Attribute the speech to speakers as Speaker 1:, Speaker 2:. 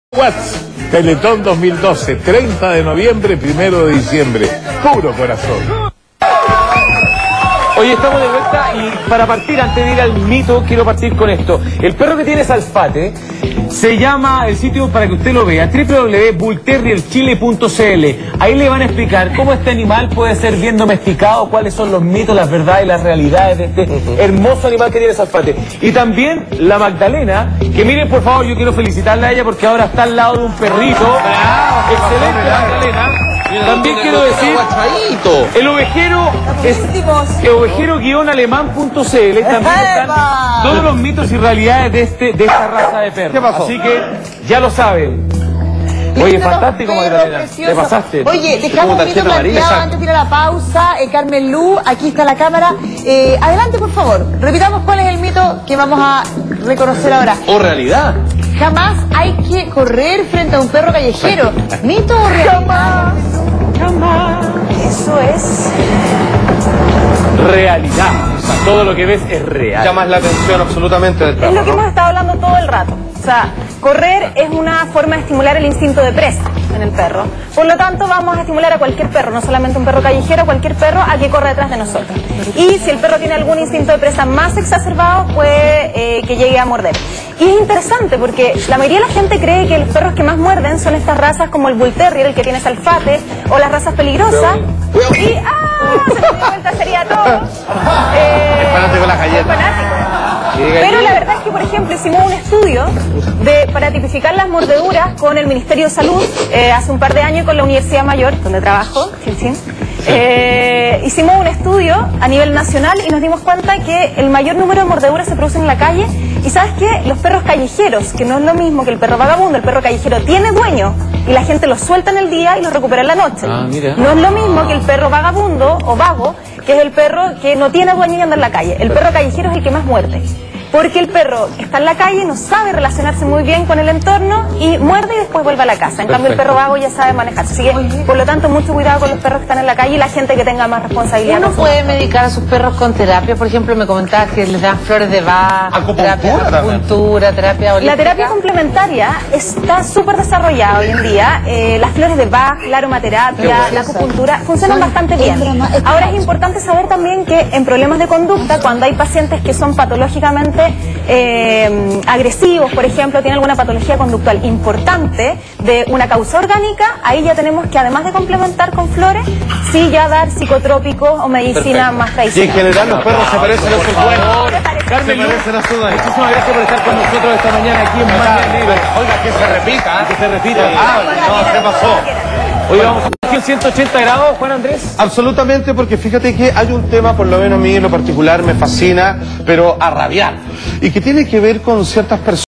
Speaker 1: Watts, Teletón 2012, 30 de noviembre, 1 de diciembre, puro corazón.
Speaker 2: Oye, estamos de vuelta y para partir, antes de ir al mito, quiero partir con esto. El perro que tiene Salfate se llama, el sitio para que usted lo vea, www.bullterrierchile.cl. Ahí le van a explicar cómo este animal puede ser bien domesticado, cuáles son los mitos, las verdades y las realidades de este hermoso animal que tiene Salfate. Y también la Magdalena, que miren por favor, yo quiero felicitarla a ella porque ahora está al lado de un perrito. Excelente Magdalena. También quiero decir, el ovejero es ovejero-alemán.cl. También están todos los mitos y realidades de esta raza de perros.
Speaker 3: ¿Qué pasó?
Speaker 2: Así que ya lo saben. Oye, fantástico, Magdalena. Te pasaste.
Speaker 4: Oye, dejamos un mito planteado antes de ir a la pausa. Carmen Lu, aquí está la cámara. Adelante, por favor. Repitamos cuál es el mito que vamos a reconocer ahora.
Speaker 3: ¿O realidad?
Speaker 4: Jamás hay que correr frente a un perro callejero. ¿Mito o realidad?
Speaker 2: Jamás.
Speaker 4: Eso es
Speaker 2: Realidad. O sea, todo lo que ves es real.
Speaker 3: Llamas la atención absolutamente del perro.
Speaker 5: Es lo que
Speaker 3: ¿no?
Speaker 5: hemos estado hablando todo el rato. O sea, correr es una forma de estimular el instinto de presa en el perro. Por lo tanto, vamos a estimular a cualquier perro, no solamente un perro callejero, cualquier perro a que corra detrás de nosotros. Y si el perro tiene algún instinto de presa más exacerbado, puede que llegue a morder. Y es interesante porque la mayoría de la gente cree que los perros que más muerden son estas razas como el Bull Terrier, el que tiene Salfate, o las razas peligrosas. Y se me dio vuelta, sería todo.
Speaker 3: El fanático de las galletas.
Speaker 5: Fanático. Pero la verdad es que, por ejemplo, hicimos un estudio para tipificar las mordeduras con el Ministerio de Salud hace un par de años con la Universidad Mayor, donde trabajo, hicimos un estudio a nivel nacional y nos dimos cuenta que el mayor número de mordeduras se producen en la calle. Y ¿sabes qué? Los perros callejeros, que no es lo mismo que el perro vagabundo, el perro callejero tiene dueño y la gente los suelta en el día y los recupera en la noche. No es lo mismo que el perro vagabundo o vago, que es el perro que no tiene dueño y anda en la calle. El perro callejero es el que más muerde. Porque el perro que está en la calle no sabe relacionarse muy bien con el entorno y muerde y después vuelve a la casa. En cambio el perro vago ya sabe manejarse. Así que, por lo tanto, mucho cuidado con los perros que están en la calle y la gente que tenga más responsabilidad.
Speaker 4: ¿Uno puede medicar a sus perros con terapia? Por ejemplo, me comentabas que les dan flores de Bach, terapia holística.
Speaker 5: La terapia complementaria está súper desarrollada hoy en día. Las flores de Bach, la aromaterapia, la acupuntura funcionan bastante bien. Ahora es importante saber también que en problemas de conducta, cuando hay pacientes que son patológicamente agresivos, por ejemplo, tienen alguna patología conductual importante de una causa orgánica, ahí ya tenemos que, además de complementar con flores, sí ya dar psicotrópicos o medicina más
Speaker 3: Y en
Speaker 5: tradicional.
Speaker 3: general los perros se parecen a sus dueños.
Speaker 2: Carmen Lu,
Speaker 3: Muchísimas
Speaker 2: muchísimas gracias por estar con nosotros esta mañana aquí en Mañanero.
Speaker 3: Oiga, que se repita.
Speaker 2: Que se repita.
Speaker 3: No, ¿qué pasó?
Speaker 2: Hoy vamos a 180 grados, Juan Andrés.
Speaker 3: Absolutamente, porque fíjate que hay un tema, por lo menos a mí en lo particular me fascina, pero a rabiar, y que tiene que ver con ciertas personas.